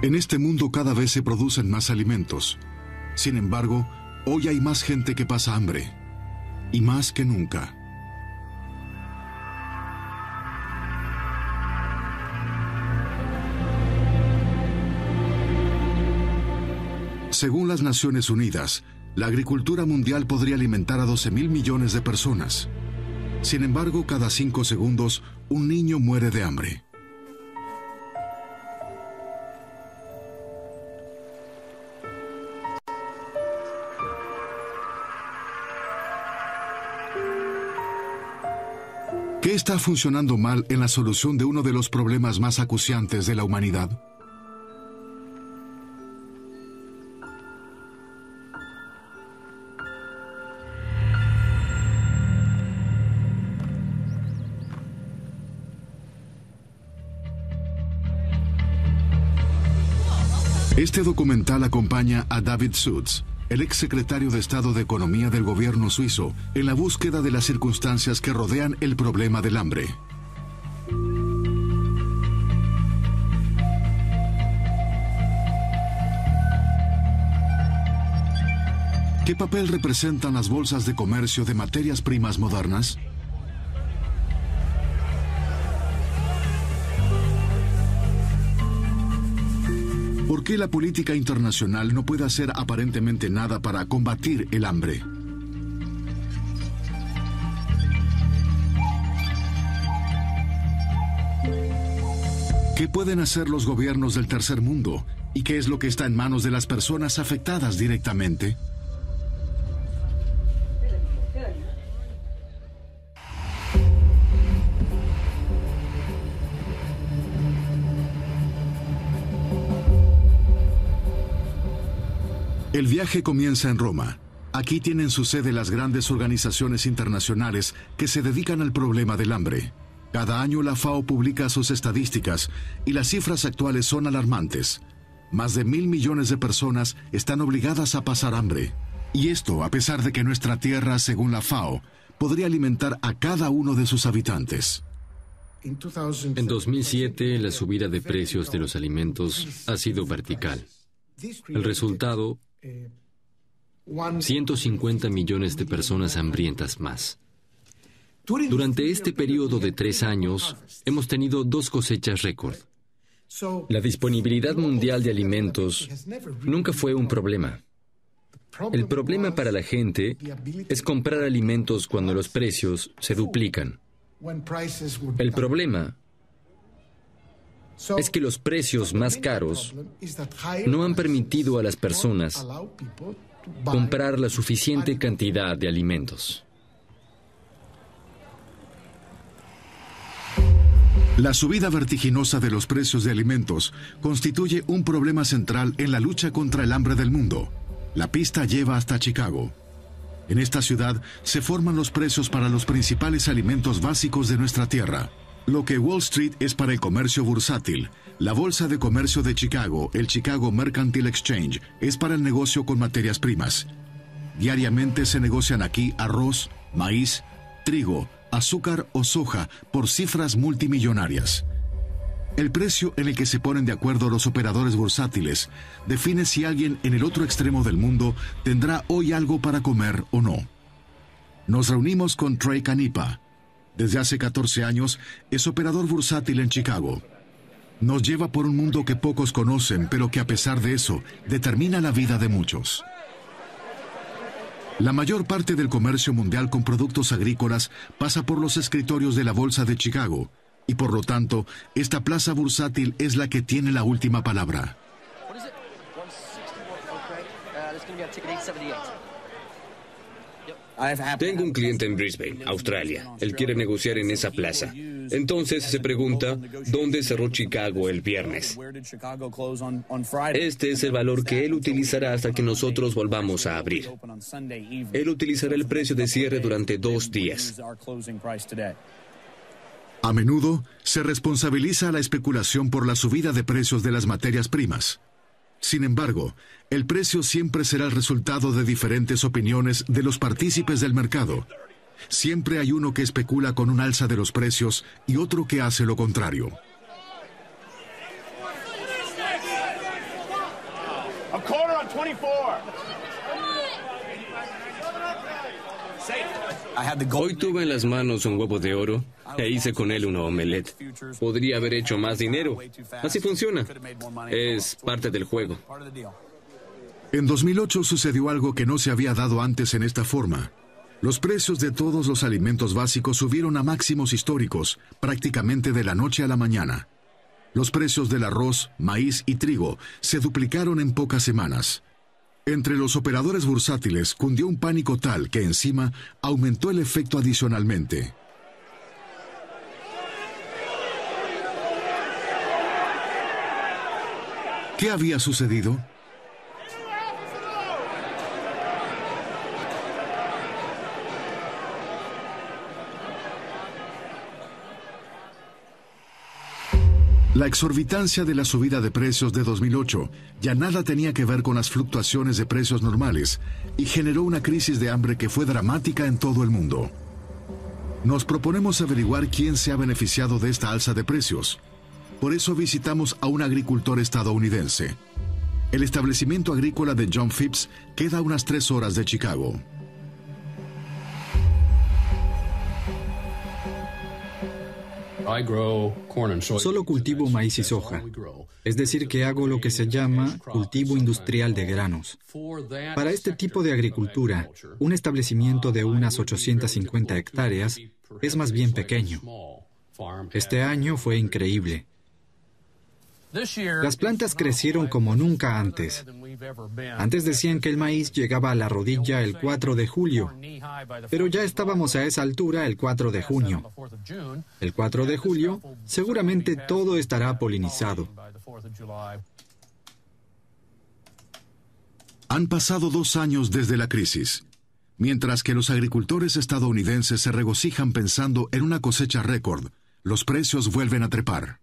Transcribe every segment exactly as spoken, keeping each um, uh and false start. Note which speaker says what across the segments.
Speaker 1: En este mundo cada vez se producen más alimentos. Sin embargo, hoy hay más gente que pasa hambre, y más que nunca. Según las Naciones Unidas, la agricultura mundial podría alimentar a doce mil millones de personas. Sin embargo, cada cinco segundos, un niño muere de hambre. ¿Qué está funcionando mal en la solución de uno de los problemas más acuciantes de la humanidad? Este documental acompaña a David Sutz, el exsecretario de Estado de Economía del gobierno suizo, en la búsqueda de las circunstancias que rodean el problema del hambre. ¿Qué papel representan las bolsas de comercio de materias primas modernas? ¿Por qué la política internacional no puede hacer aparentemente nada para combatir el hambre? ¿Qué pueden hacer los gobiernos del tercer mundo? ¿Y qué es lo que está en manos de las personas afectadas directamente? El viaje comienza en Roma. Aquí tienen su sede las grandes organizaciones internacionales que se dedican al problema del hambre. Cada año la FAO publica sus estadísticas y las cifras actuales son alarmantes. Más de mil millones de personas están obligadas a pasar hambre. Y esto a pesar de que nuestra tierra, según la FAO, podría alimentar a cada uno de sus habitantes.
Speaker 2: En dos mil siete, la subida de precios de los alimentos ha sido vertical. El resultado, ciento cincuenta millones de personas hambrientas más. Durante este periodo de tres años, hemos tenido dos cosechas récord. La disponibilidad mundial de alimentos nunca fue un problema. El problema para la gente es comprar alimentos cuando los precios se duplican. El problema es que los precios más caros no han permitido a las personas comprar la suficiente cantidad de alimentos.
Speaker 1: La subida vertiginosa de los precios de alimentos constituye un problema central en la lucha contra el hambre del mundo. La pista lleva hasta Chicago. En esta ciudad se forman los precios para los principales alimentos básicos de nuestra tierra. Lo que Wall Street es para el comercio bursátil, la Bolsa de Comercio de Chicago, el Chicago Mercantile Exchange, es para el negocio con materias primas. Diariamente se negocian aquí arroz, maíz, trigo, azúcar o soja por cifras multimillonarias. El precio en el que se ponen de acuerdo los operadores bursátiles define si alguien en el otro extremo del mundo tendrá hoy algo para comer o no. Nos reunimos con Trey Canipa. Desde hace catorce años es operador bursátil en Chicago. Nos lleva por un mundo que pocos conocen, pero que a pesar de eso, determina la vida de muchos. La mayor parte del comercio mundial con productos agrícolas pasa por los escritorios de la Bolsa de Chicago, y por lo tanto, esta plaza bursátil es la que tiene la última palabra.
Speaker 3: Tengo un cliente en Brisbane, Australia. Él quiere negociar en esa plaza. Entonces se pregunta, ¿dónde cerró Chicago el viernes? Este es el valor que él utilizará hasta que nosotros volvamos a abrir. Él utilizará el precio de cierre durante dos días.
Speaker 1: A menudo se responsabiliza a la especulación por la subida de precios de las materias primas. Sin embargo, el precio siempre será el resultado de diferentes opiniones de los partícipes del mercado. Siempre hay uno que especula con un alza de los precios y otro que hace lo contrario.
Speaker 3: Hoy tuve en las manos un huevo de oro e hice con él una omelette. Podría haber hecho más dinero. Así funciona. Es parte del juego.
Speaker 1: En dos mil ocho sucedió algo que no se había dado antes en esta forma. Los precios de todos los alimentos básicos subieron a máximos históricos, prácticamente de la noche a la mañana. Los precios del arroz, maíz y trigo se duplicaron en pocas semanas. Entre los operadores bursátiles cundió un pánico tal que encima aumentó el efecto adicionalmente. ¿Qué había sucedido? La exorbitancia de la subida de precios de dos mil ocho ya nada tenía que ver con las fluctuaciones de precios normales y generó una crisis de hambre que fue dramática en todo el mundo. Nos proponemos averiguar quién se ha beneficiado de esta alza de precios. Por eso visitamos a un agricultor estadounidense. El establecimiento agrícola de John Phipps queda a unas tres horas de Chicago.
Speaker 4: Solo cultivo maíz y soja, es decir, que hago lo que se llama cultivo industrial de granos. Para este tipo de agricultura, un establecimiento de unas ochocientas cincuenta hectáreas es más bien pequeño. Este año fue increíble. Las plantas crecieron como nunca antes. Antes decían que el maíz llegaba a la rodilla el cuatro de julio, pero ya estábamos a esa altura el cuatro de junio. El cuatro de julio, seguramente todo estará polinizado.
Speaker 1: Han pasado dos años desde la crisis. Mientras que los agricultores estadounidenses se regocijan pensando en una cosecha récord, los precios vuelven a trepar.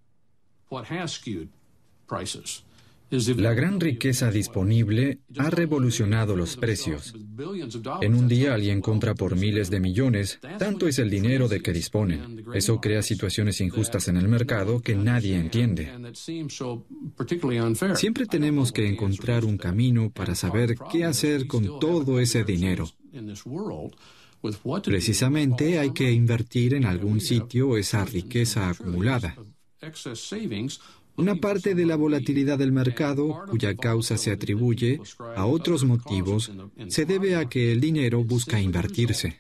Speaker 4: La gran riqueza disponible ha revolucionado los precios. En un día alguien compra por miles de millones, tanto es el dinero de que disponen. Eso crea situaciones injustas en el mercado que nadie entiende. Siempre tenemos que encontrar un camino para saber qué hacer con todo ese dinero. Precisamente hay que invertir en algún sitio esa riqueza acumulada. Una parte de la volatilidad del mercado, cuya causa se atribuye a otros motivos, se debe a que el dinero busca invertirse.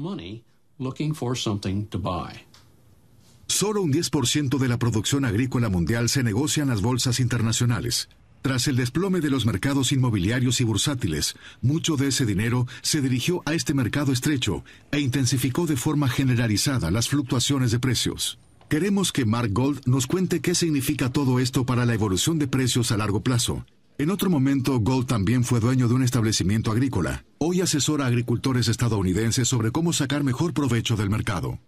Speaker 1: Solo un diez por ciento de la producción agrícola mundial se negocia en las bolsas internacionales. Tras el desplome de los mercados inmobiliarios y bursátiles, mucho de ese dinero se dirigió a este mercado estrecho e intensificó de forma generalizada las fluctuaciones de precios. Queremos que Mark Gold nos cuente qué significa todo esto para la evolución de precios a largo plazo. En otro momento, Gold también fue dueño de un establecimiento agrícola. Hoy asesora a agricultores estadounidenses sobre cómo sacar mejor provecho del mercado.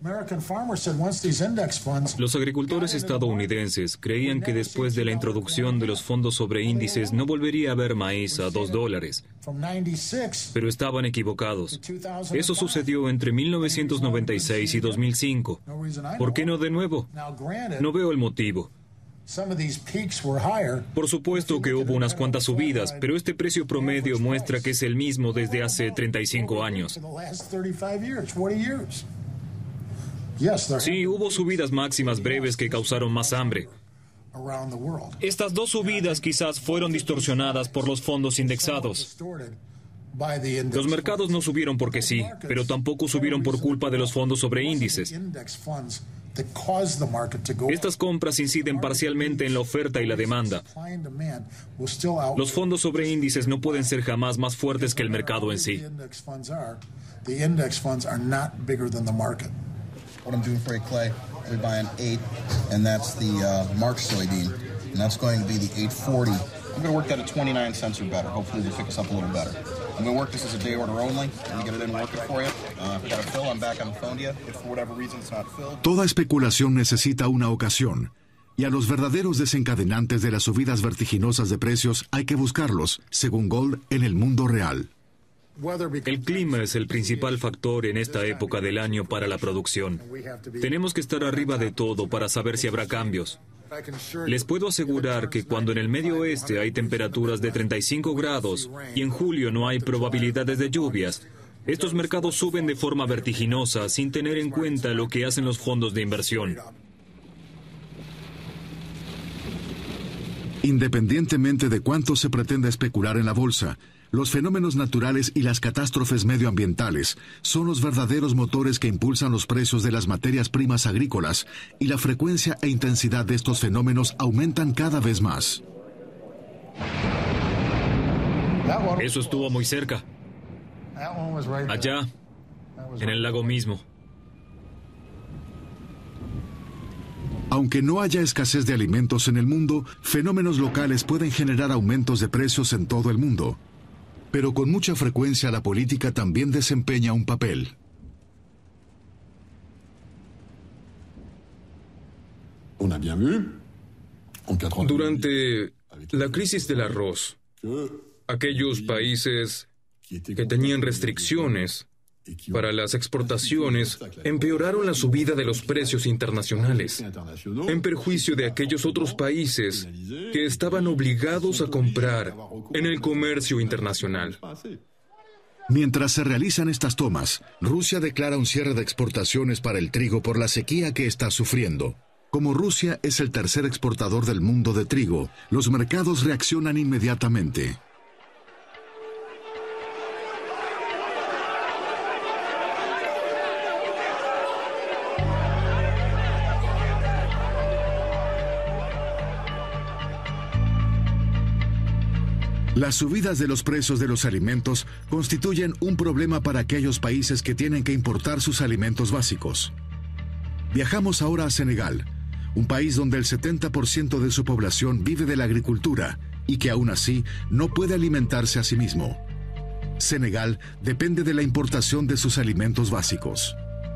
Speaker 5: Los agricultores estadounidenses creían que después de la introducción de los fondos sobre índices no volvería a haber maíz a dos dólares. Pero estaban equivocados. Eso sucedió entre mil novecientos noventa y seis y dos mil cinco. ¿Por qué no de nuevo? No veo el motivo. Por supuesto que hubo unas cuantas subidas, pero este precio promedio muestra que es el mismo desde hace treinta y cinco años. Sí, hubo subidas máximas breves que causaron más hambre. Estas dos subidas quizás fueron distorsionadas por los fondos indexados. Los mercados no subieron porque sí, pero tampoco subieron por culpa de los fondos sobre índices. Estas compras inciden parcialmente en la oferta y la demanda. Los fondos sobre índices no pueden ser jamás más fuertes que el mercado en sí.
Speaker 6: What I'm doing for you, Clay, we buy an eight, and that's the uh, Mark soybean, and that's going to be the eight forty. I'm going to work that at twenty-nine cents or better. Hopefully they'll pick us up a little better. I'm going to work this as a day order only. Let me get it in and work it for you. Uh, if we got a fill, I'm back on the phone to you. If for whatever reason it's not filled.
Speaker 1: Toda especulación necesita una ocasión, y a los verdaderos desencadenantes de las subidas vertiginosas de precios hay que buscarlos, según Gold, en el mundo real.
Speaker 5: El clima es el principal factor en esta época del año para la producción. Tenemos que estar arriba de todo para saber si habrá cambios. Les puedo asegurar que cuando en el Medio Oeste hay temperaturas de treinta y cinco grados y en julio no hay probabilidades de lluvias, estos mercados suben de forma vertiginosa sin tener en cuenta lo que hacen los fondos de inversión.
Speaker 1: Independientemente de cuánto se pretenda especular en la bolsa, los fenómenos naturales y las catástrofes medioambientales son los verdaderos motores que impulsan los precios de las materias primas agrícolas, y la frecuencia e intensidad de estos fenómenos aumentan cada vez más.
Speaker 5: Eso estuvo muy cerca. Allá, en el lago mismo.
Speaker 1: Aunque no haya escasez de alimentos en el mundo, fenómenos locales pueden generar aumentos de precios en todo el mundo. Pero con mucha frecuencia la política también desempeña un papel.
Speaker 7: Durante la crisis del arroz, aquellos países que tenían restricciones para las exportaciones empeoraron la subida de los precios internacionales, en perjuicio de aquellos otros países que estaban obligados a comprar en el comercio internacional.
Speaker 1: Mientras se realizan estas tomas, Rusia declara un cierre de exportaciones para el trigo por la sequía que está sufriendo. Como Rusia es el tercer exportador del mundo de trigo, los mercados reaccionan inmediatamente. Las subidas de los precios de los alimentos constituyen un problema para aquellos países que tienen que importar sus alimentos básicos. Viajamos ahora a Senegal, un país donde el setenta por ciento de su población vive de la agricultura y que aún así no puede alimentarse a sí mismo. Senegal depende de la importación de sus alimentos básicos.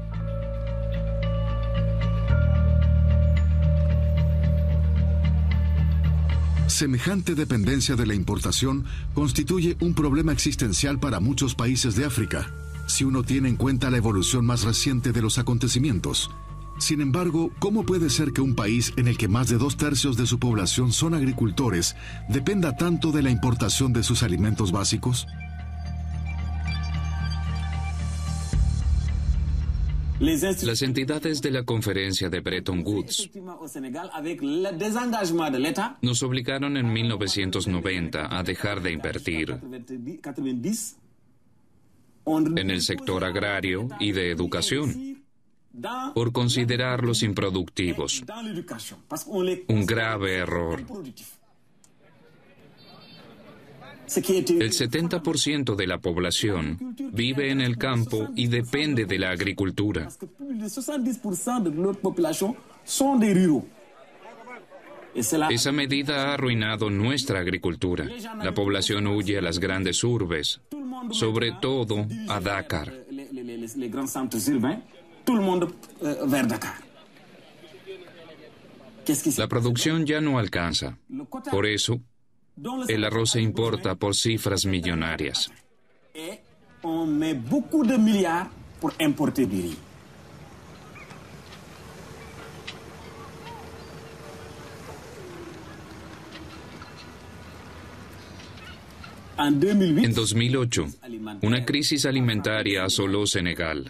Speaker 1: Semejante dependencia de la importación constituye un problema existencial para muchos países de África, si uno tiene en cuenta la evolución más reciente de los acontecimientos. Sin embargo, ¿cómo puede ser que un país en el que más de dos tercios de su población son agricultores dependa tanto de la importación de sus alimentos básicos?
Speaker 8: Las entidades de la conferencia de Bretton Woods nos obligaron en mil novecientos noventa a dejar de invertir en el sector agrario y de educación por considerarlos improductivos. Un grave error. El setenta por ciento de la población vive en el campo y depende de la agricultura. Esa medida ha arruinado nuestra agricultura. La población huye a las grandes urbes, sobre todo a Dakar. La producción ya no alcanza. Por eso, el arroz se importa por cifras millonarias. En dos mil ocho, una crisis alimentaria asoló Senegal.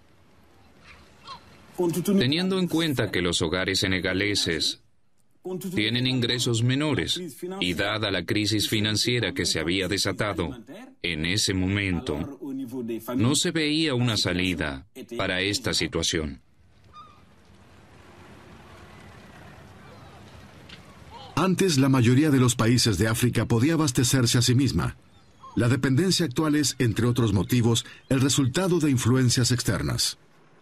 Speaker 8: Teniendo en cuenta que los hogares senegaleses tienen ingresos menores y dada la crisis financiera que se había desatado en ese momento, no se veía una salida para esta situación.
Speaker 1: Antes, la mayoría de los países de África podía abastecerse a sí misma. La dependencia actual es, entre otros motivos, el resultado de influencias externas.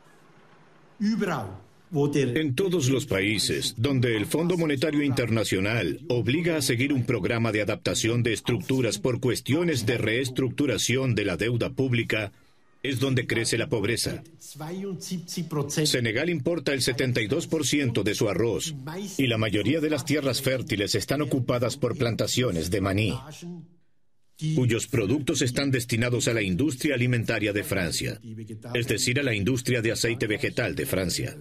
Speaker 9: En todos los países donde el Fondo Monetario Internacional obliga a seguir un programa de adaptación de estructuras por cuestiones de reestructuración de la deuda pública, es donde crece la pobreza. Senegal importa el setenta y dos por ciento de su arroz y la mayoría de las tierras fértiles están ocupadas por plantaciones de maní. cuyos productos están destinados a la industria alimentaria de Francia, es decir, a la industria de aceite vegetal de Francia.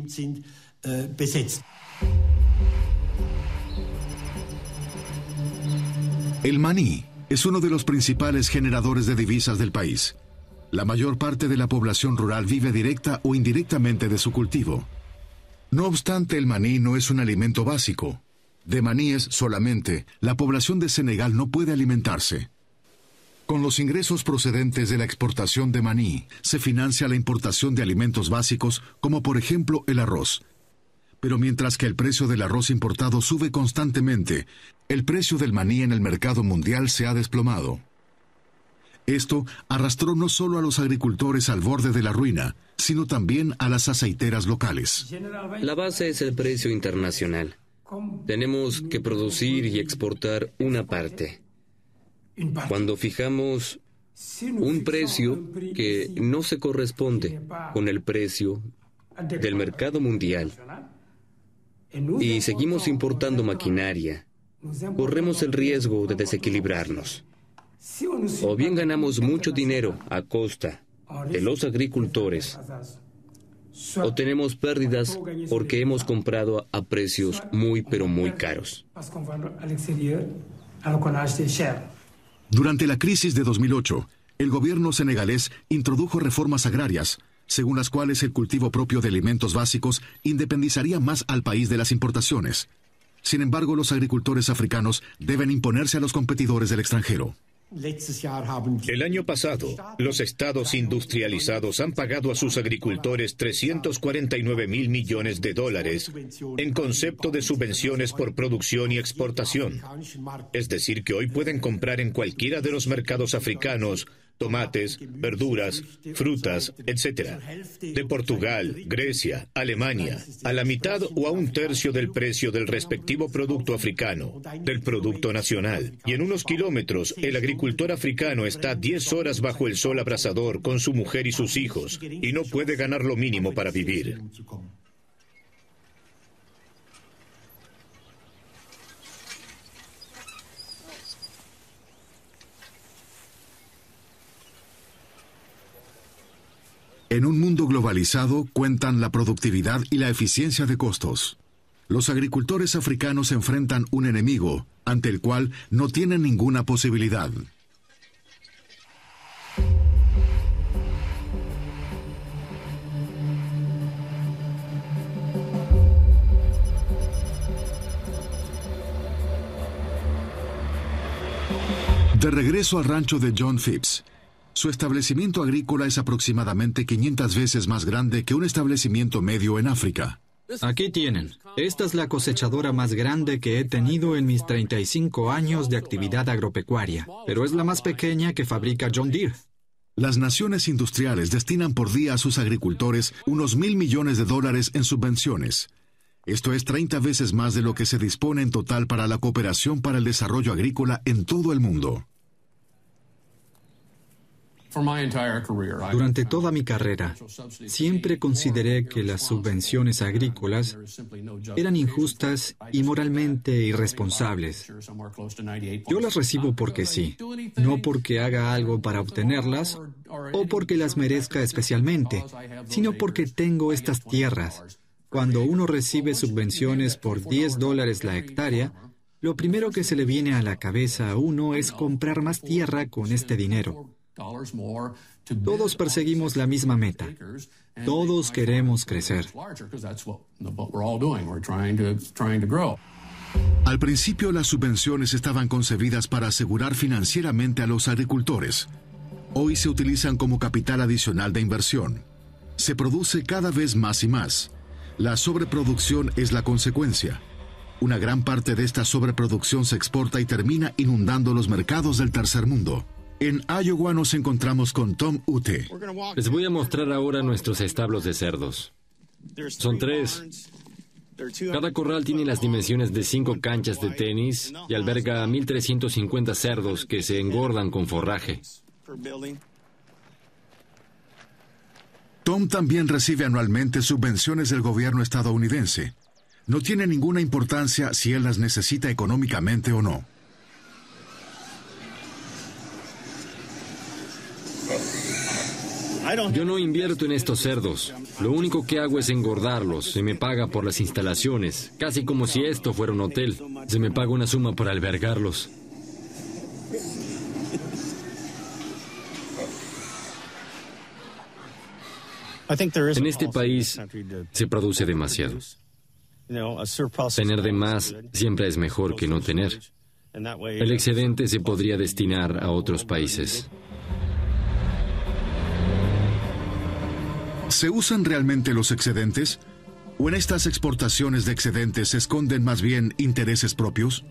Speaker 1: El maní es uno de los principales generadores de divisas del país. La mayor parte de la población rural vive directa o indirectamente de su cultivo. No obstante, el maní no es un alimento básico. De maníes solamente, la población de Senegal no puede alimentarse. Con los ingresos procedentes de la exportación de maní, se financia la importación de alimentos básicos, como por ejemplo el arroz. Pero mientras que el precio del arroz importado sube constantemente, el precio del maní en el mercado mundial se ha desplomado. Esto arrastró no solo a los agricultores al borde de la ruina, sino también a las aceiteras locales.
Speaker 3: La base es el precio internacional. Tenemos que producir y exportar una parte. Cuando fijamos un precio que no se corresponde con el precio del mercado mundial y seguimos importando maquinaria, corremos el riesgo de desequilibrarnos. O bien ganamos mucho dinero a costa de los agricultores, o tenemos pérdidas porque hemos comprado a precios muy pero muy caros.
Speaker 1: Durante la crisis de dos mil ocho, el gobierno senegalés introdujo reformas agrarias, según las cuales el cultivo propio de alimentos básicos independizaría más al país de las importaciones. Sin embargo, los agricultores africanos deben imponerse a los competidores del extranjero.
Speaker 9: El año pasado, los estados industrializados han pagado a sus agricultores trescientos cuarenta y nueve mil millones de dólares en concepto de subvenciones por producción y exportación. Es decir, que hoy pueden comprar en cualquiera de los mercados africanos tomates, verduras, frutas, etcétera, de Portugal, Grecia, Alemania, a la mitad o a un tercio del precio del respectivo producto africano, del producto nacional. Y en unos kilómetros, el agricultor africano está diez horas bajo el sol abrasador con su mujer y sus hijos, y no puede ganar lo mínimo para vivir.
Speaker 1: En un mundo globalizado cuentan la productividad y la eficiencia de costos. Los agricultores africanos enfrentan un enemigo ante el cual no tienen ninguna posibilidad. De regreso al rancho de John Phipps. Su establecimiento agrícola es aproximadamente quinientas veces más grande que un establecimiento medio en África.
Speaker 4: Aquí tienen. Esta es la cosechadora más grande que he tenido en mis treinta y cinco años de actividad agropecuaria, pero es la más pequeña que fabrica John Deere.
Speaker 1: Las naciones industriales destinan por día a sus agricultores unos mil millones de dólares en subvenciones. Esto es treinta veces más de lo que se dispone en total para la cooperación para el desarrollo agrícola en todo el mundo.
Speaker 4: Durante toda mi carrera, siempre consideré que las subvenciones agrícolas eran injustas y moralmente irresponsables. Yo las recibo porque sí, no porque haga algo para obtenerlas o porque las merezca especialmente, sino porque tengo estas tierras. Cuando uno recibe subvenciones por diez dólares la hectárea, lo primero que se le viene a la cabeza a uno es comprar más tierra con este dinero. Todos perseguimos la misma meta. Todos queremos crecer.
Speaker 1: Al principio, las subvenciones estaban concebidas para asegurar financieramente a los agricultores. Hoy se utilizan como capital adicional de inversión. Se produce cada vez más y más. La sobreproducción es la consecuencia. Una gran parte de esta sobreproducción se exporta y termina inundando los mercados del tercer mundo. En Iowa nos encontramos con Tom Ute.
Speaker 2: Les voy a mostrar ahora nuestros establos de cerdos. Son tres. Cada corral tiene las dimensiones de cinco canchas de tenis y alberga mil trescientos cincuenta cerdos que se engordan con forraje.
Speaker 1: Tom también recibe anualmente subvenciones del gobierno estadounidense. No tiene ninguna importancia si él las necesita económicamente o no.
Speaker 2: Yo no invierto en estos cerdos. Lo único que hago es engordarlos. Se me paga por las instalaciones, casi como si esto fuera un hotel. Se me paga una suma para albergarlos. En este país se produce demasiado. Tener de más siempre es mejor que no tener. El excedente se podría destinar a otros países.
Speaker 1: ¿Se usan realmente los excedentes? ¿O en estas exportaciones de excedentes se esconden más bien intereses propios?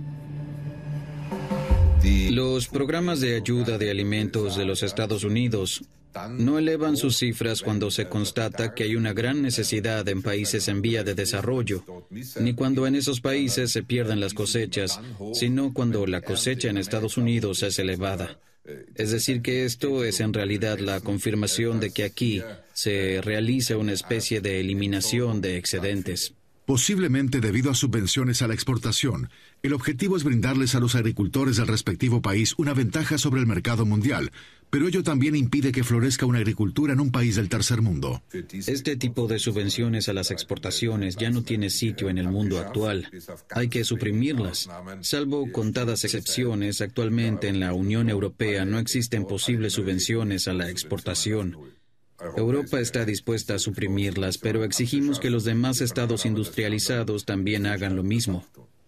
Speaker 10: Los programas de ayuda de alimentos de los Estados Unidos no elevan sus cifras cuando se constata que hay una gran necesidad en países en vía de desarrollo, ni cuando en esos países se pierden las cosechas, sino cuando la cosecha en Estados Unidos es elevada. Es decir, que esto es en realidad la confirmación de que aquí se realiza una especie de eliminación de excedentes.
Speaker 1: Posiblemente debido a subvenciones a la exportación, el objetivo es brindarles a los agricultores del respectivo país una ventaja sobre el mercado mundial, pero ello también impide que florezca una agricultura en un país del tercer mundo.
Speaker 10: Este tipo de subvenciones a las exportaciones ya no tiene sitio en el mundo actual. Hay que suprimirlas. Salvo contadas excepciones, actualmente en la Unión Europea no existen posibles subvenciones a la exportación. Europa está dispuesta a suprimirlas, pero exigimos que los demás estados industrializados también hagan lo mismo.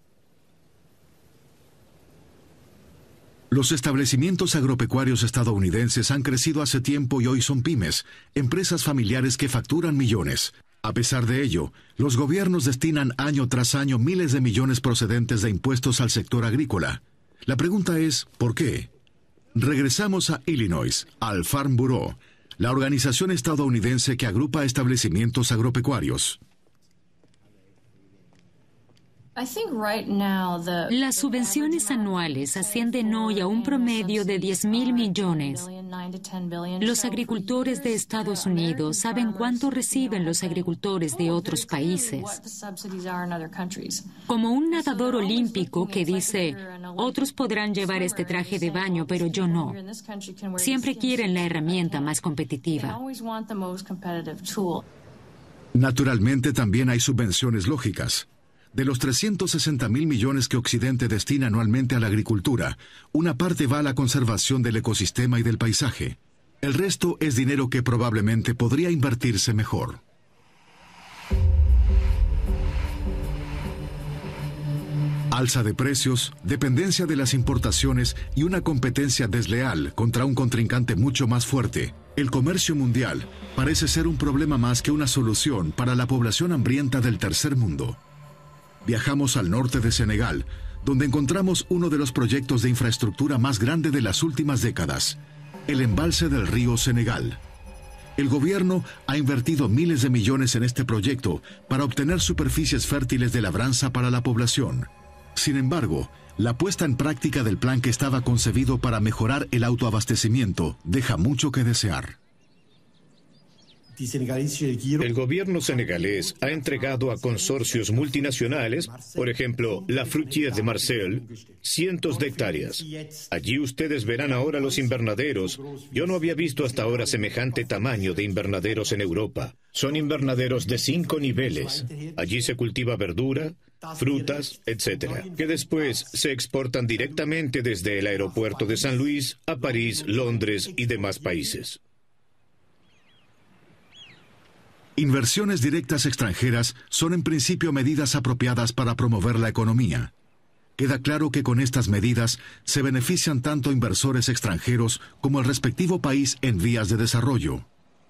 Speaker 1: Los establecimientos agropecuarios estadounidenses han crecido hace tiempo y hoy son pymes, empresas familiares que facturan millones. A pesar de ello, los gobiernos destinan año tras año miles de millones procedentes de impuestos al sector agrícola. La pregunta es, ¿por qué? Regresamos a Illinois, al Farm Bureau, la organización estadounidense que agrupa establecimientos agropecuarios.
Speaker 11: Las subvenciones anuales ascienden hoy a un promedio de diez mil millones. Los agricultores de Estados Unidos saben cuánto reciben los agricultores de otros países. Como un nadador olímpico que dice, otros podrán llevar este traje de baño, pero yo no. Siempre quieren la herramienta más competitiva.
Speaker 1: Naturalmente también hay subvenciones lógicas. De los trescientos sesenta mil millones que Occidente destina anualmente a la agricultura, una parte va a la conservación del ecosistema y del paisaje. El resto es dinero que probablemente podría invertirse mejor. Alza de precios, dependencia de las importaciones y una competencia desleal contra un contrincante mucho más fuerte. El comercio mundial parece ser un problema más que una solución para la población hambrienta del tercer mundo. Viajamos al norte de Senegal, donde encontramos uno de los proyectos de infraestructura más grande de las últimas décadas, el embalse del río Senegal. El gobierno ha invertido miles de millones en este proyecto para obtener superficies fértiles de labranza para la población. Sin embargo, la puesta en práctica del plan que estaba concebido para mejorar el autoabastecimiento deja mucho que desear.
Speaker 9: El gobierno senegalés ha entregado a consorcios multinacionales, por ejemplo, la Fruitière de Marseille, cientos de hectáreas. Allí ustedes verán ahora los invernaderos. Yo no había visto hasta ahora semejante tamaño de invernaderos en Europa. Son invernaderos de cinco niveles. Allí se cultiva verdura, frutas, etcétera, que después se exportan directamente desde el aeropuerto de San Luis a París, Londres y demás países.
Speaker 1: Inversiones directas extranjeras son en principio medidas apropiadas para promover la economía. Queda claro que con estas medidas se benefician tanto inversores extranjeros como el respectivo país en vías de desarrollo.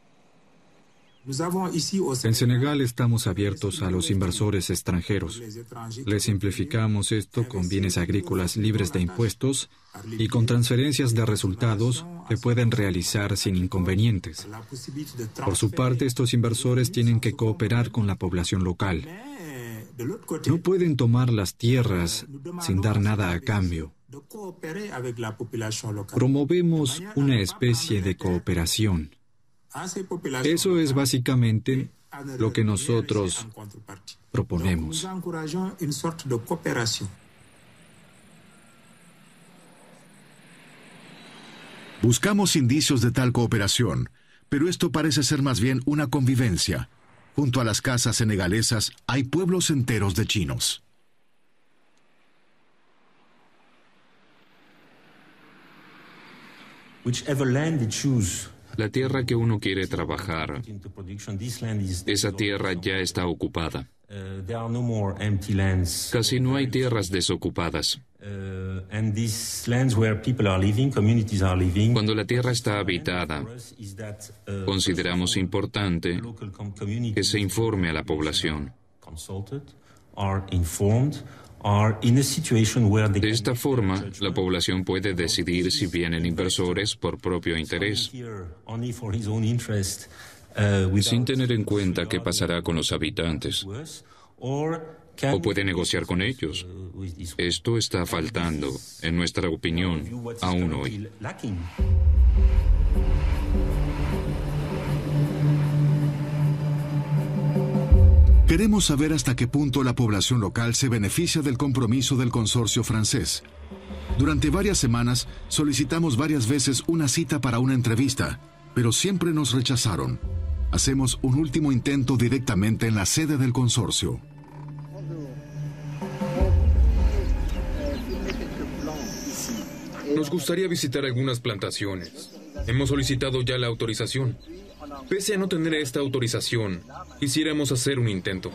Speaker 4: En Senegal estamos abiertos a los inversores extranjeros. Les simplificamos esto con bienes agrícolas libres de impuestos y con transferencias de resultados que pueden realizar sin inconvenientes. Por su parte, estos inversores tienen que cooperar con la población local. No pueden tomar las tierras sin dar nada a cambio. Promovemos una especie de cooperación. Eso es básicamente lo que nosotros proponemos.
Speaker 1: Buscamos indicios de tal cooperación, Pero esto parece ser más bien una convivencia. Junto a las casas senegalesas hay pueblos enteros de chinos.
Speaker 8: La tierra que uno quiere trabajar, esa tierra ya está ocupada. Casi no hay tierras desocupadas. Cuando la tierra está habitada, consideramos importante que se informe a la población. De esta forma, la población puede decidir si vienen inversores por propio interés, sin tener en cuenta qué pasará con los habitantes, o puede negociar con ellos. Esto está faltando, en nuestra opinión, aún hoy.
Speaker 1: Queremos saber hasta qué punto la población local se beneficia del compromiso del consorcio francés. Durante varias semanas solicitamos varias veces una cita para una entrevista, pero siempre nos rechazaron. Hacemos un último intento directamente en la sede del consorcio.
Speaker 7: Nos gustaría visitar algunas plantaciones. Hemos solicitado ya la autorización. Pese a no tener esta autorización, quisiéramos hacer un intento.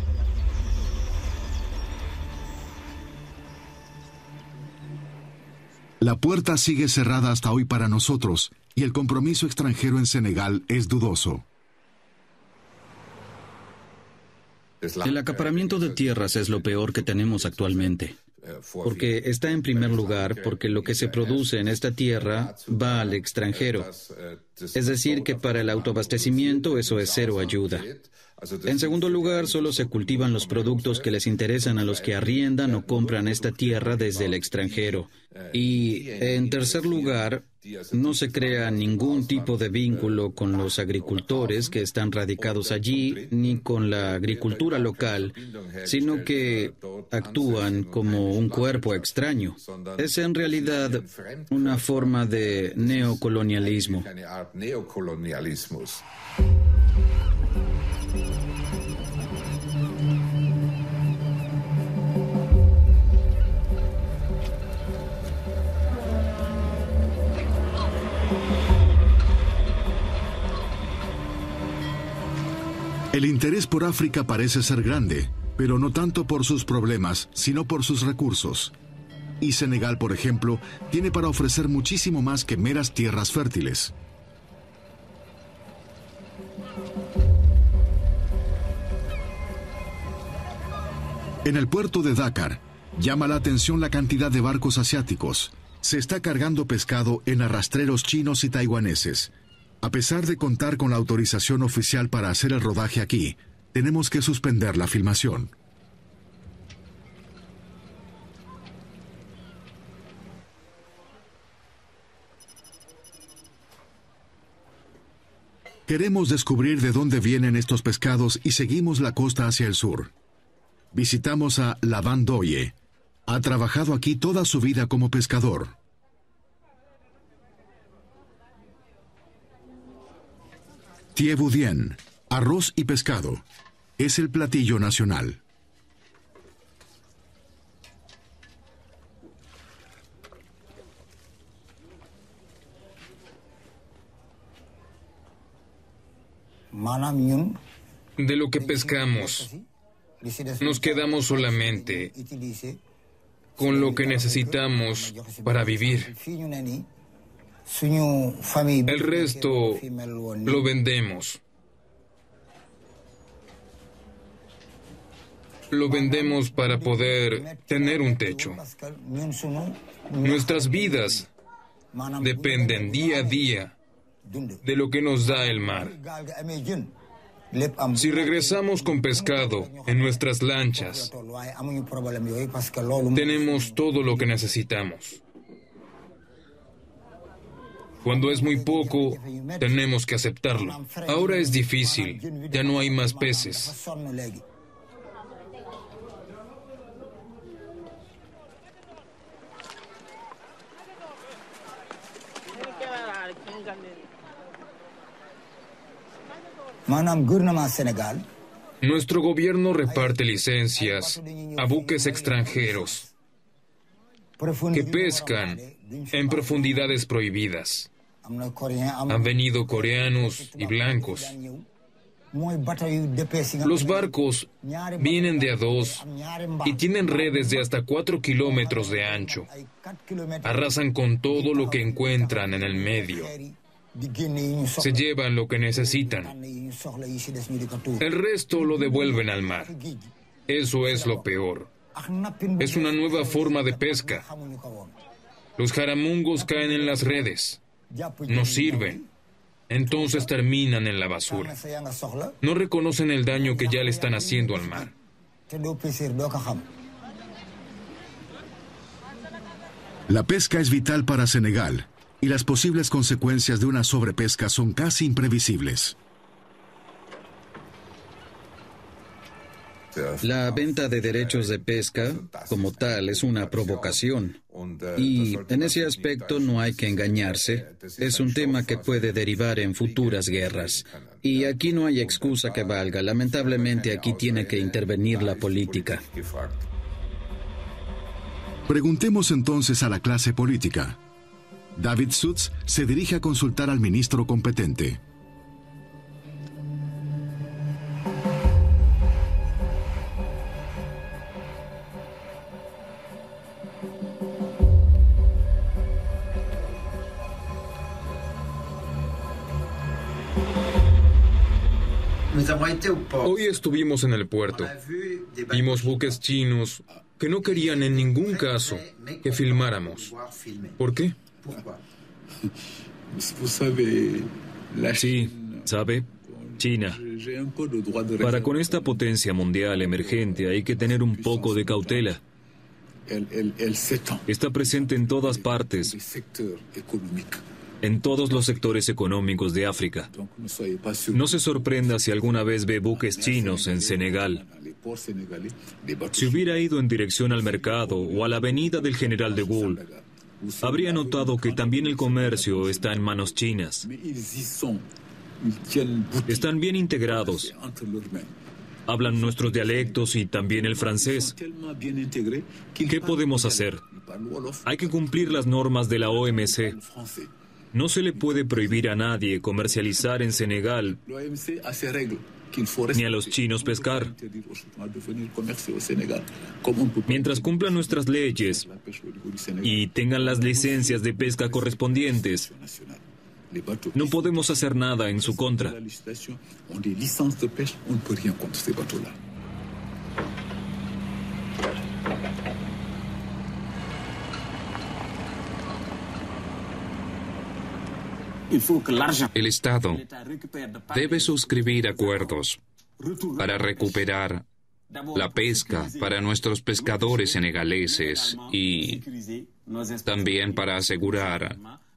Speaker 1: La puerta sigue cerrada hasta hoy para nosotros, y el compromiso extranjero en Senegal es dudoso.
Speaker 10: El acaparamiento de tierras es lo peor que tenemos actualmente. Porque está en primer lugar porque lo que se produce en esta tierra va al extranjero. Es decir, que para el autoabastecimiento eso es cero ayuda. En segundo lugar, solo se cultivan los productos que les interesan a los que arriendan o compran esta tierra desde el extranjero. Y en tercer lugar, no se crea ningún tipo de vínculo con los agricultores que están radicados allí, ni con la agricultura local, sino que actúan como un cuerpo extraño. Es en realidad una forma de neocolonialismo.
Speaker 1: El interés por África parece ser grande, pero no tanto por sus problemas, sino por sus recursos. Y Senegal, por ejemplo, tiene para ofrecer muchísimo más que meras tierras fértiles. En el puerto de Dakar, llama la atención la cantidad de barcos asiáticos. Se está cargando pescado en arrastreros chinos y taiwaneses. A pesar de contar con la autorización oficial para hacer el rodaje aquí, tenemos que suspender la filmación. Queremos descubrir de dónde vienen estos pescados y seguimos la costa hacia el sur. Visitamos a Laban Doye. Ha trabajado aquí toda su vida como pescador. Thiebudien, arroz y pescado. Es el platillo nacional.
Speaker 7: De lo que pescamos, nos quedamos solamente con lo que necesitamos para vivir. El resto lo vendemos. Lo vendemos para poder tener un techo. Nuestras vidas dependen día a día de lo que nos da el mar. Si regresamos con pescado en nuestras lanchas, tenemos todo lo que necesitamos. Cuando es muy poco, tenemos que aceptarlo. Ahora es difícil, ya no hay más peces. Nuestro gobierno reparte licencias a buques extranjeros que pescan en profundidades prohibidas. Han venido coreanos y blancos. Los barcos vienen de a dos y tienen redes de hasta cuatro kilómetros de ancho. Arrasan con todo lo que encuentran en el medio. Se llevan lo que necesitan. El resto lo devuelven al mar. Eso es lo peor. Es una nueva forma de pesca. Los jaramungos caen en las redes. No sirven. Entonces terminan en la basura. No reconocen el daño que ya le están haciendo al mar.
Speaker 1: La pesca es vital para Senegal y las posibles consecuencias de una sobrepesca son casi imprevisibles.
Speaker 10: La venta de derechos de pesca, como tal, es una provocación. Y en ese aspecto no hay que engañarse. Es un tema que puede derivar en futuras guerras. Y aquí no hay excusa que valga. Lamentablemente aquí tiene que intervenir la política.
Speaker 1: Preguntemos entonces a la clase política. David Sutz se dirige a consultar al ministro competente.
Speaker 7: Hoy estuvimos en el puerto. Vimos buques chinos que no querían en ningún caso que filmáramos. ¿Por qué?
Speaker 5: Sí, sabe, China. Para con esta potencia mundial emergente hay que tener un poco de cautela. Está presente en todas partes, en todos los sectores económicos de África. No se sorprenda si alguna vez ve buques chinos en Senegal. Si hubiera ido en dirección al mercado o a la avenida del General de Gaulle, habría notado que también el comercio está en manos chinas. Están bien integrados. Hablan nuestros dialectos y también el francés. ¿Qué podemos hacer? Hay que cumplir las normas de la O M C. No se le puede prohibir a nadie comercializar en Senegal, ni a los chinos pescar. Mientras cumplan nuestras leyes y tengan las licencias de pesca correspondientes, no podemos hacer nada en su contra.
Speaker 8: El Estado debe suscribir acuerdos para recuperar la pesca para nuestros pescadores senegaleses y también para asegurar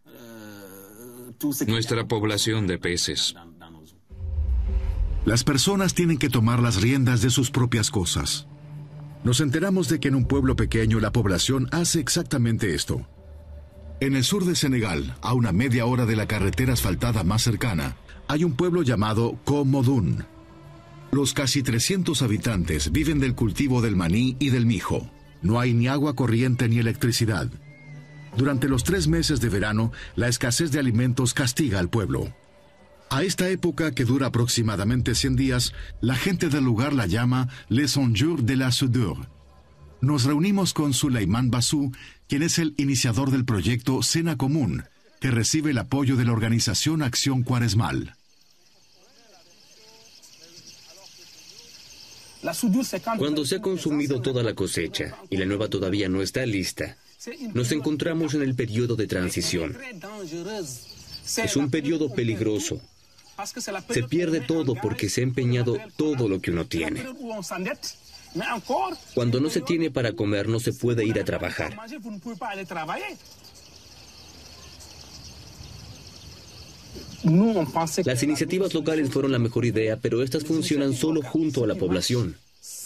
Speaker 8: nuestra población de peces.
Speaker 1: Las personas tienen que tomar las riendas de sus propias cosas. Nos enteramos de que en un pueblo pequeño la población hace exactamente esto. En el sur de Senegal, a una media hora de la carretera asfaltada más cercana, hay un pueblo llamado Komodun. Los casi trescientos habitantes viven del cultivo del maní y del mijo. No hay ni agua corriente ni electricidad. Durante los tres meses de verano, la escasez de alimentos castiga al pueblo. A esta época, que dura aproximadamente cien días, la gente del lugar la llama Les cent jours de la soudure. Nos reunimos con Suleiman Bassou, quien es el iniciador del proyecto Cena Común, que recibe el apoyo de la organización Acción Cuaresmal.
Speaker 3: Cuando se ha consumido toda la cosecha y la nueva todavía no está lista, nos encontramos en el periodo de transición. Es un periodo peligroso. Se pierde todo porque se ha empeñado todo lo que uno tiene. Cuando no se tiene para comer, no se puede ir a trabajar. Las iniciativas locales fueron la mejor idea, pero estas funcionan solo junto a la población.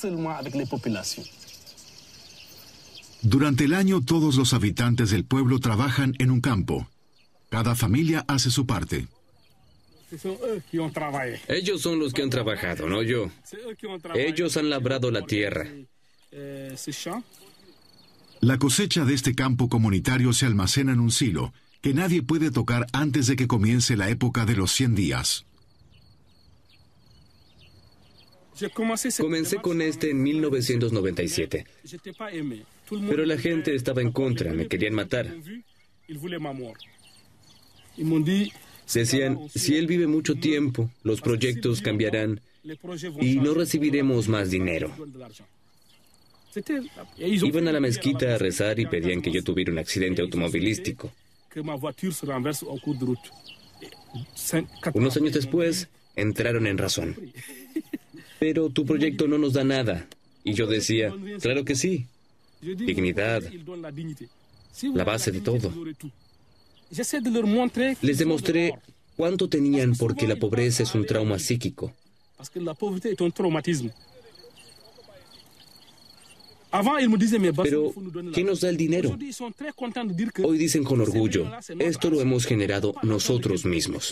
Speaker 1: Durante el año, todos los habitantes del pueblo trabajan en un campo. Cada familia hace su parte.
Speaker 3: Ellos son los que han trabajado, no yo. Ellos han labrado la tierra.
Speaker 1: La cosecha de este campo comunitario se almacena en un silo que nadie puede tocar antes de que comience la época de los cien días.
Speaker 3: Comencé con este en mil novecientos noventa y siete. Pero la gente estaba en contra, me querían matar. Decían, si él vive mucho tiempo, los proyectos cambiarán y no recibiremos más dinero. Iban a la mezquita a rezar y pedían que yo tuviera un accidente automovilístico. Unos años después, entraron en razón. Pero tu proyecto no nos da nada. Y yo decía, claro que sí. Dignidad, la base de todo. Les demostré cuánto tenían porque la pobreza es un trauma psíquico. Pero, ¿qué nos da el dinero? Hoy dicen con orgullo, esto lo hemos generado nosotros mismos.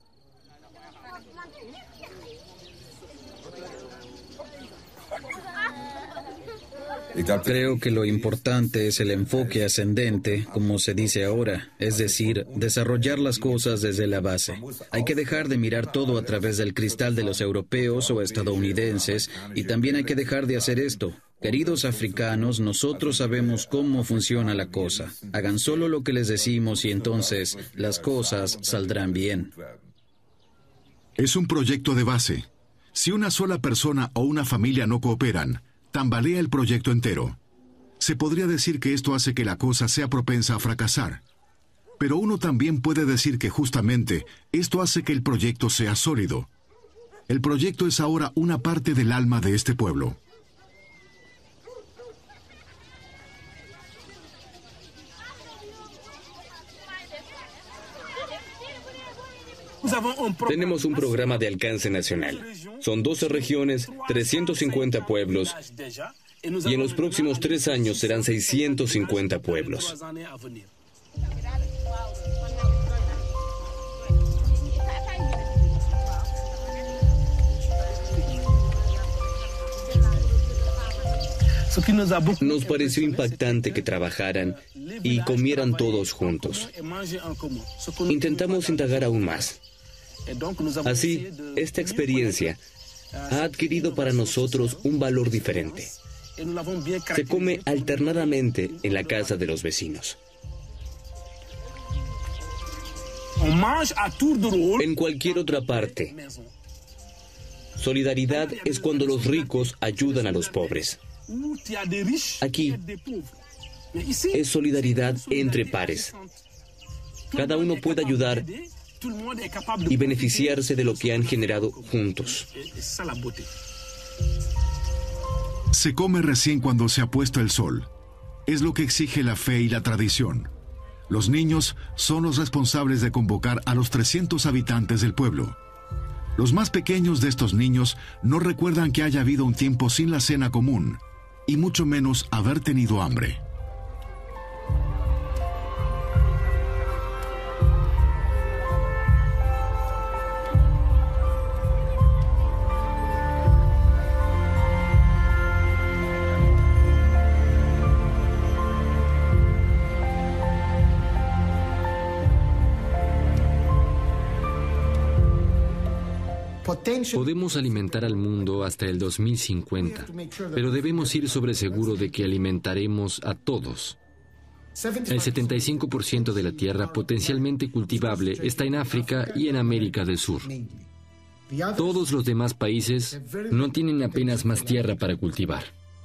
Speaker 10: Creo que lo importante es el enfoque ascendente, como se dice ahora, es decir, desarrollar las cosas desde la base. Hay que dejar de mirar todo a través del cristal de los europeos o estadounidenses y también hay que dejar de hacer esto. Queridos africanos, nosotros sabemos cómo funciona la cosa. Hagan solo lo que les decimos y entonces las cosas saldrán bien.
Speaker 1: Es un proyecto de base. Si una sola persona o una familia no cooperan, tambalea el proyecto entero. Se podría decir que esto hace que la cosa sea propensa a fracasar. Pero uno también puede decir que justamente esto hace que el proyecto sea sólido. El proyecto es ahora una parte del alma de este pueblo.
Speaker 3: Tenemos un programa de alcance nacional. Son doce regiones, trescientos cincuenta pueblos, y en los próximos tres años serán seiscientos cincuenta pueblos. Nos pareció impactante que trabajaran y comieran todos juntos. Intentamos indagar aún más. Así, esta experiencia ha adquirido para nosotros un valor diferente. Se come alternadamente en la casa de los vecinos. En cualquier otra parte. Solidaridad es cuando los ricos ayudan a los pobres. Aquí es solidaridad entre pares. Cada uno puede ayudar y beneficiarse de lo que han generado juntos.
Speaker 1: Se come recién cuando se ha puesto el sol. Es lo que exige la fe y la tradición. Los niños son los responsables de convocar a los trescientos habitantes del pueblo. Los más pequeños de estos niños no recuerdan que haya habido un tiempo sin la cena común, y mucho menos haber tenido hambre.
Speaker 2: Podemos alimentar al mundo hasta el dos mil cincuenta, pero debemos ir sobre seguro de que alimentaremos a todos. El setenta y cinco por ciento de la tierra potencialmente cultivable está en África y en América del Sur. Todos los demás países no tienen apenas más tierra para cultivar.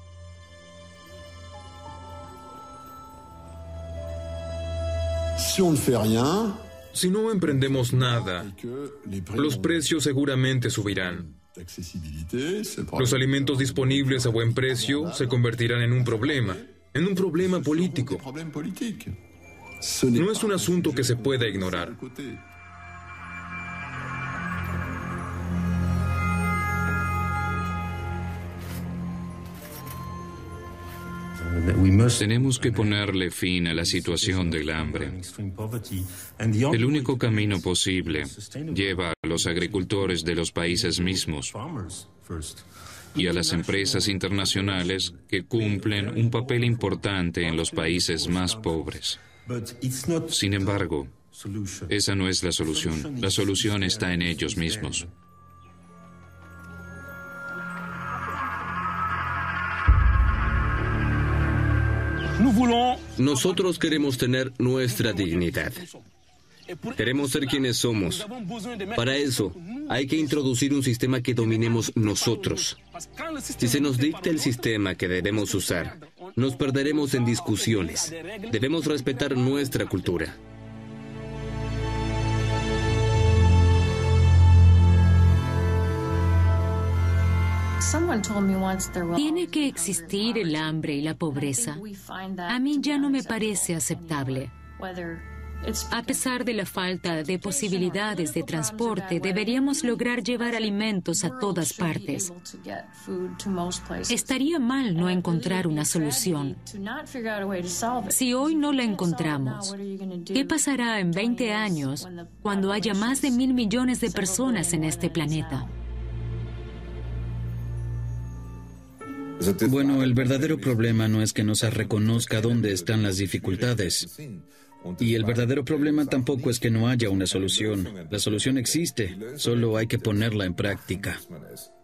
Speaker 7: Si on ne fait rien, Si no emprendemos nada, los precios seguramente subirán. Los alimentos disponibles a buen precio se convertirán en un problema, en un problema político. No es un asunto que se pueda ignorar.
Speaker 8: Tenemos que ponerle fin a la situación del hambre. El único camino posible lleva a los agricultores de los países mismos y a las empresas internacionales que cumplen un papel importante en los países más pobres. Sin embargo, esa no es la solución. La solución está en ellos mismos.
Speaker 3: Nosotros queremos tener nuestra dignidad. Queremos ser quienes somos. Para eso, hay que introducir un sistema que dominemos nosotros. Si se nos dicta el sistema que debemos usar, nos perderemos en discusiones. Debemos respetar nuestra cultura.
Speaker 11: Tiene que existir el hambre y la pobreza. A mí ya no me parece aceptable. A pesar de la falta de posibilidades de transporte, deberíamos lograr llevar alimentos a todas partes. Estaría mal no encontrar una solución. Si hoy no la encontramos, ¿qué pasará en veinte años cuando haya más de mil millones de personas en este planeta?
Speaker 10: Bueno, el verdadero problema no es que no se reconozca dónde están las dificultades. Y el verdadero problema tampoco es que no haya una solución. La solución existe, solo hay que ponerla en práctica.